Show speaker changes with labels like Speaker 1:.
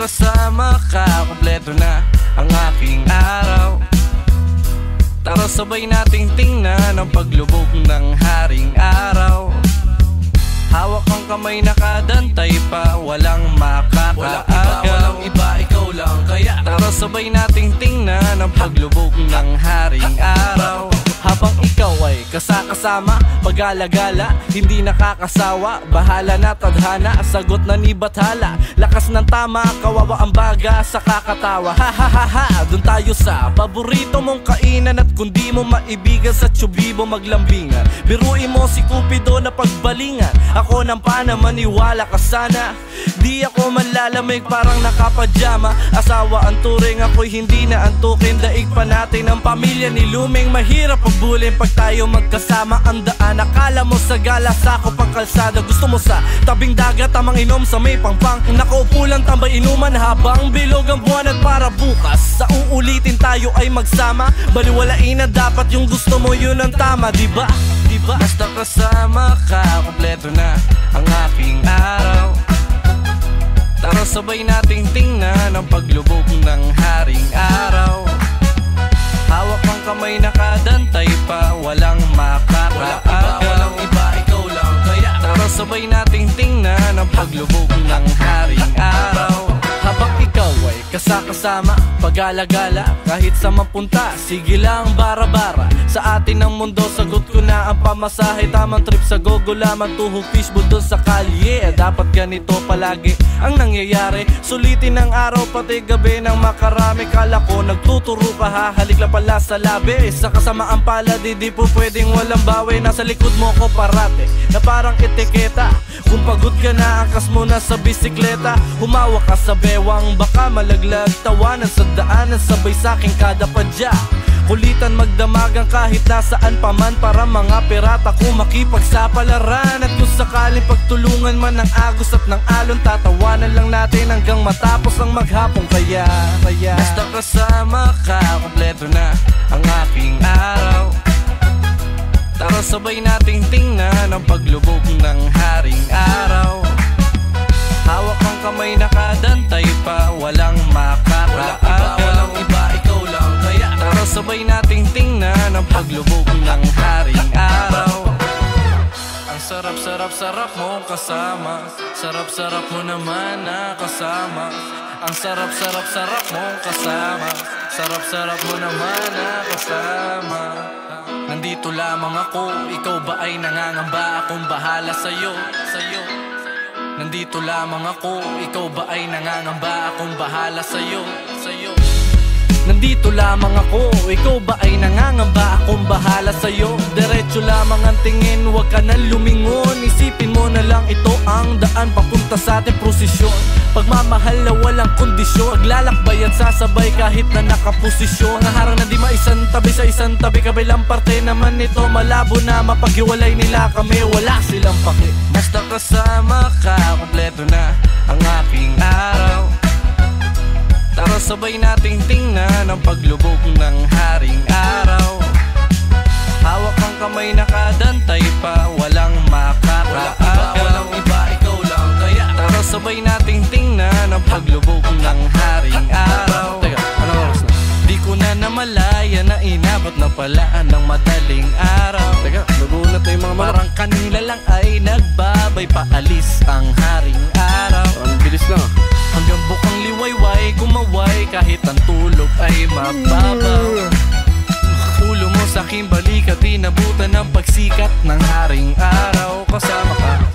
Speaker 1: kasama ka, kompleto na ang aking araw. Tara sabay nating tingnan ang paglubog ng haring araw. Hawak ang kamay, nakadantay pa, walang makakaagaw. Walang iba, ikaw lang kaya. Tara sabay nating tingnan ang paglubog ng haring araw. Habang ikaw ay kasama, pag-alagala, hindi nakakasawa. Bahala na tadhana, sagot na ni Bathala. Lakas ng tama, kawawa ang baga sa kakatawa. Ha ha ha ha, dun tayo sa paborito mong kainan. At kung di mo maibigan sa tsubibo maglambingan, biruin mo si Cupido na pagbalingan. Ako nang panamaniwala ka sana. Di ako manlalamig parang nakapajama. Asawa ang turing, ako'y hindi na antukin. Daig pa natin ang pamilya ni Luming. Mahirap pagbulin pag tayo magkasama. Ang daan, akala mo sa gala, sako pang kalsada. Gusto mo sa tabing dagat, tamang inom sa may pangpang. Nakaupo lang tambay inuman habang bilog ang buwan. At para bukas, sa uulitin tayo ay magsama. Baliwalain na dapat yung gusto mo, yun ang tama, diba? Diba? Basta kasama ka, kompleto na ang aking araw. Tara sabay nating tingnan ang paglubog ng haring araw. Hawak ang kamay, nakadantay pa, walang makakaagaw. Walang iba, ikaw lang kaya. Tara sabay nating tingnan ang paglubog ng haring araw. Habang ikaw ay kasama, pag-alagala, kahit sa mapunta, sige lang bara-bara. Sa atin ang mundo, sagot ko na ang pamasahe. Tamang trip sa gogo lamang, tuhog fishbowl doon sa kalye. Dapat ganito palagi ang nangyayari. Sulitin ang araw pati gabi ng makarami. Kala ko nagtuturo ka, hahalik lang pala sa labi. Sa kasamaan pala, di po pwedeng walang bawi. Nasa likod mo ko parate, na parang etiketa. Kung pagod ka na, angkas mo na sa bisikleta. Humawak ka sa bewang, baka malaglag. Tawanan sa daanan, sabay sa'king kada padya. Kulitan magdamagan kahit nasaan pa man, para mga pirata kung makipagsapalaran. At kung sakaling pagtulungan man ng agos at ng alon, tatawanan lang natin hanggang matapos ang maghapong kaya. Basta kasama ka, kompleto na ang aking araw. Tara sabay nating tingnan ang paglubog ng haring araw. Hawak ang kamay, nakadantay pa, walang makakaagaw. Walang iba, ikaw lang kaya. Tara sabay nating tingnan ang paglubog ng haring araw. Ang sarap-sarap-sarap mong kasama. Sarap-sarap mo naman na kasama. Ang sarap-sarap-sarap mong kasama. Sarap-sarap mo naman na kasama. Nandito lamang ako, ikaw ba ay nangangamba? Akong bahala sa'yo. Nandito lamang ako, ikaw ba ay nangangamba? Akong bahala sa'yo. Nandito lamang ako, ikaw ba ay nangangamba? Akong bahala sa'yo. Diretso lamang ang tingin, huwag ka na lumingon. Isipin mo na lang ito ang daan papunta sa ating prosesyon. Pagmamahal na walang kondisyon, maglalakbay at sasabay kahit na nakaposisyon. Mga harang na di maisang tabi sa isang tabi, kabilang parte naman nito malabo na mapaghiwalay nila kami, wala silang paki. Basta kasama ka, kompleto na ang aking araw. Tara sabay nating tingnan ang paglubog ng haring araw. Hawak ang kamay, nakadantay pa, walang makakaagaw. Walang iba, ikaw lang kaya. Tara sabay nating tingnan ang paglubog ng haring araw. Teka, anong oras na? Di ko na namalaya na inabot na pala ng madaling araw. Teka, nagulat na yung mga parang kanila lang ay nagbabay, paalis ang haring araw.
Speaker 2: Ang bilis lang.
Speaker 1: Hanggang bukang liwayway, kumaway kahit ang tulog ay mababaw. Ulo mo sa'king balikat, inabutan ng pagsikat ng haring araw. Kasama ka,